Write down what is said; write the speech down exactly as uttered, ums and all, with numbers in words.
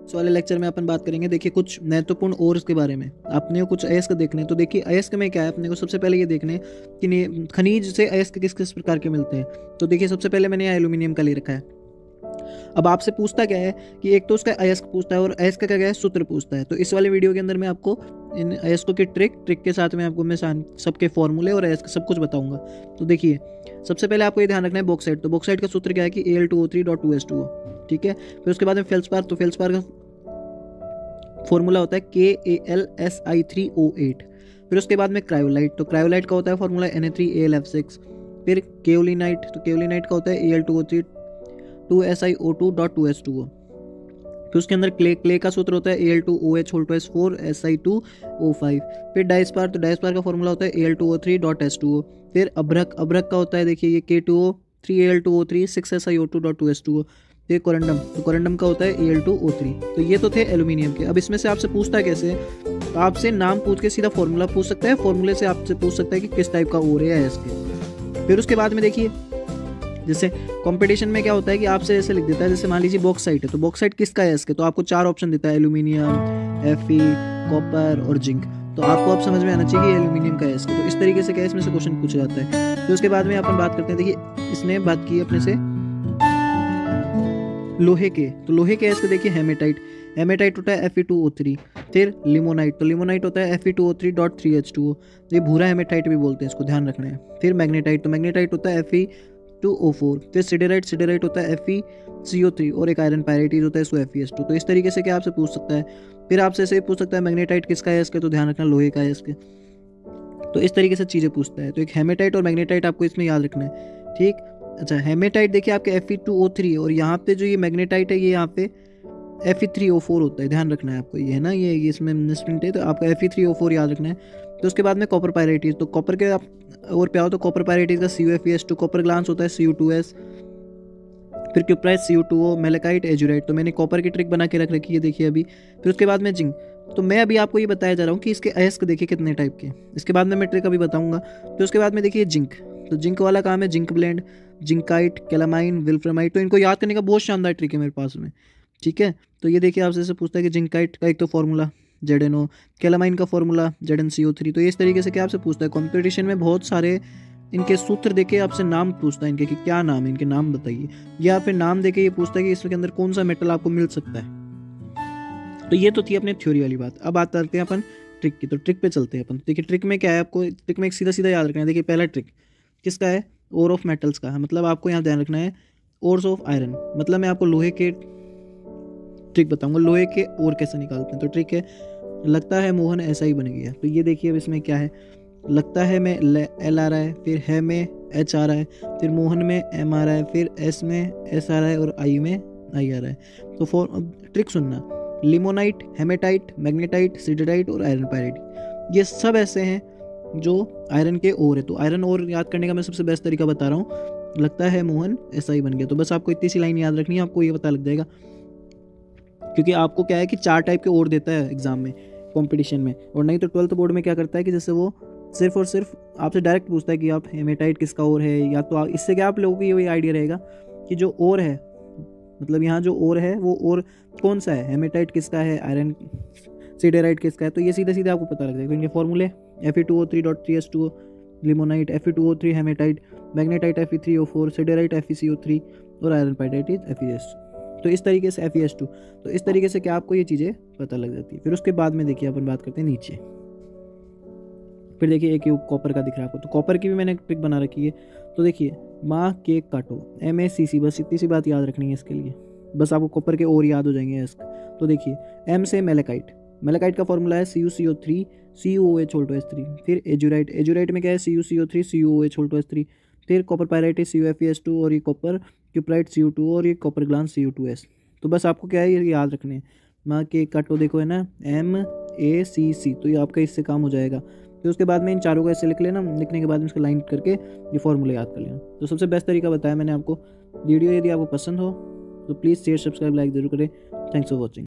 इस वाले लेक्चर में अपन बात करेंगे देखिए कुछ महत्वपूर्ण और के बारे में। आपने कुछ अयस्क देखने, तो देखिए अयस्क में क्या है, अपने को सबसे पहले ये देखने हैं कि खनिज से अयस्क किस किस प्रकार के मिलते हैं। तो देखिए सबसे पहले मैंने यहाँ एल्यूमिनियम का ले रखा है। अब आपसे पूछता क्या है कि एक तो उसका अयस्क पूछता है और अयस्क का क्या है, सूत्र पूछता है। तो इस वाले वीडियो के अंदर मैं आपको इन अयस्कों की ट्रिक ट्रिक के साथ में आपको मैं सबके फॉर्मूले और अयस्क सब कुछ बताऊंगा। तो देखिए सबसे पहले आपको ये ध्यान रखना है बॉक्साइट। तो बॉक्साइट का सूत्र क्या है कि A L two O three dot two S two O, ठीक है। फिर उसके बाद में फेल्सपार, तो फेल्सपार का फॉर्मूला होता है के A L S I three O eight. फिर उसके बाद में क्रायोलाइट, तो क्रायोलाइट का होता है formula N A three A L F six. फिर केओलिनाइट, तो केओलिनाइट का होता है A L two O three two S I O two dot two S two O. फिर उसके अंदर क्ले क्ले का सूत्र होता है A L two O H whole two S four S I two O five. फिर diaspore, तो diaspore का फॉर्मूला होता है A L two O three dot S two O. फिर अभ्रक, अभ्रक का होता है देखिए ये K two O three A L two O three six S I O two dot two S two O. फिर कोरंडम, तो कोरंडम का होता है A L two O three. तो ये तो थे एल्यूमिनियम के। अब इसमें से आपसे पूछता है कैसे, तो आपसे नाम पूछ के सीधा फॉर्मूला पूछ सकता है, फॉर्मूले से आपसे पूछ सकता है कि किस टाइप का ओर है इसके। फिर उसके बाद में देखिए जैसे कंपटीशन में क्या होता है कि आपसे ऐसे लिख देता है, जैसे मान लीजिए बॉक्साइट है, तो बॉक्साइट किसका है इसके, तो आपको चार ऑप्शन देता है, एल्यूमिनियम, एफी, कॉपर और जिंक। तो आपको अब समझ में आना चाहिए कि एल्यूमिनियम का है इसके। तो इस तरीके से क्या इसमें से क्वेश्चन पूछा जाता है। तो उसके बाद में अपन बात करते हैं, देखिए इसने बात की अपने से लोहे के, तो लोहे के इसको देखिए हेमेटाइट, हेमेटाइट होता है F E two O three. फिर लिमोनाइट, तो लिमोनाइट होता है F E two O three dot three H two O. ये भूरा हेमेटाइट भी बोलते हैं, इसको ध्यान रखना है। फिर मैग्नेटाइट, तो मैग्नेटाइट होता है F E two O four. फिर सिडेराइट, सिडेराइट होता है F E C O three और एक आयरन पायराइट होता है इसको एफ ई एस टू। तो इस तरीके से क्या आपसे पूछ सकता है। फिर आपसे ऐसे पूछ सकता है मैग्नेटाइट किसका है इसके, तो ध्यान रखना लोहे का है इसके। तो इस तरीके से चीज़ें पूछता है। तो एक हेमेटाइट और मैग्नेटाइट आपको इसमें याद रखना है, ठीक। अच्छा हेमेटाइट देखिए आपके F E two O three है और यहाँ पे जो ये मैग्नेटाइट है ये यहाँ पे F E three O four होता है, ध्यान रखना है आपको। ये है ना, ये ये इसमें मिसप्रिंट है, तो आपको F E three O four याद रखना है। तो उसके बाद में कॉपर पायराइटिस, तो कॉपर के आप और पे आओ तो कॉपर पायराइटिस का C U F E S two, copper glance होता है सी यू टू एस। फिर cuprite C U two O, malachite, azurite. तो मैंने कॉपर की ट्रिक बना के रख रखी है देखिए अभी। फिर उसके बाद में जिंक, तो मैं अभी आपको ये बताया जा रहा हूँ कि इसके अयस्क देखिए कितने टाइप के। इसके बाद में मैं ट्रिक अभी बताऊंगा। तो उसके बाद में देखिए जिंक, तो जिंक वाला काम है zinc blende, zincite, calamine, wolframite. तो इनको याद करने का बहुत शानदार ट्रिक है मेरे पास में, ठीक है। तो ये देखिए आपसे से पूछता है कि जिंकाइट का एक तो formula Z N O, calamine का formula Z N C O three. तो ये इस तरीके से क्या आपसे पूछता है। कॉम्पिटिशन में बहुत सारे इनके सूत्र देके आपसे नाम पूछता है इनके कि क्या नाम है, इनके नाम बताइए, या फिर नाम देके ये पूछता है कि इसके अंदर कौन सा मेटल आपको मिल सकता है। तो ये तो थी अपने थ्योरी वाली बात। अब बात करते हैं अपन ट्रिक की। तो ट्रिक पे चलते हैं अपन। देखिए ट्रिक में क्या है, आपको ट्रिक में एक सीधा सीधा याद रखना है। देखिए पहला ट्रिक किसका है, ओर ऑफ मेटल्स का है। मतलब आपको यहाँ ध्यान रखना है ओर्स ऑफ आयरन। मतलब मैं आपको लोहे के ट्रिक बताऊंगा, लोहे के ओर कैसे निकालते हैं। तो ट्रिक है, लगता है मोहन ऐसा ही बन गया। तो ये देखिए अब इसमें क्या है, लगता है में एल आ रहा है, फिर है में एच आ रहा है, फिर मोहन में एम आ रहा है, फिर एस में एस आ रहा है और आई में आई आ रहा है। तो फॉर ट्रिक सुनना, लिमोनाइट, हेमेटाइट, मैग्नेटाइट, सिडेराइट और आयरन पायराइट, ये सब ऐसे हैं जो आयरन के ओर है। तो आयरन ओर याद करने का मैं सबसे बेस्ट तरीका बता रहा हूँ, लगता है मोहन ऐसा ही बन गया। तो बस आपको इतनी सी लाइन याद रखनी है, आपको ये पता लग जाएगा। क्योंकि आपको क्या है कि चार टाइप के ओर देता है एग्जाम में, कंपटीशन में। और नहीं तो ट्वेल्थ बोर्ड में क्या करता है कि जैसे वो सिर्फ और सिर्फ आपसे डायरेक्ट पूछता है कि आप हेमेटाइट किसका ओर है, या तो आप इससे क्या आप लोगों को ये आइडिया रहेगा कि जो ओर है, मतलब यहाँ जो ओर है वो ओर कौन सा है, हेमेटाइट किसका है, आयरन सिडेराइट किसका है। तो ये सीधे सीधे आपको पता लग जाएगा। इनके फॉर्मूले F E two O three dot three S two O, limonite F E two O three, haematite, magnetite F E three O four, siderite F E C O three और iron pyrite F E S. तो इस तरीके से F E S to. तो इस तरीके से क्या आपको ये चीज़ें पता लग जाती है। फिर उसके बाद में देखिए अपन बात करते हैं नीचे। फिर देखिए एक कॉपर का दिख रहा है आपको, तो कॉपर की भी मैंने ट्रिक बना रखी है। तो देखिए माँ केक काटो, एम ए सी सी, बस इतनी सी बात याद रखनी है इसके लिए। बस आपको कॉपर के और याद हो जाएंगे इसका। तो देखिए एम से मेलेकाइट, मेलेकाइट का फॉर्मूला है C U C O three C U O H whole two S three. फिर एजुराइट, एजुराइट में क्या है C U C O three C U O H whole two S three. फिर copper pyrite C U F E S two और ये copper cuprite C U two और ये copper glance C U two S. तो बस आपको क्या है ये याद रखने हैं। माँ के काटो देखो है ना, एम ए सी सी, तो ये आपका इससे काम हो जाएगा। फिर उसके बाद में इन चारों को ऐसे लिख लेना, लिखने के बाद में इसको लाइन करके ये फॉर्मूला याद कर लेना। तो सबसे बेस्ट तरीका बताया मैंने आपको। वीडियो यदि आपको पसंद हो तो प्लीज़ शेयर, सब्सक्राइब, लाइक जरूर करें। Thanks for watching.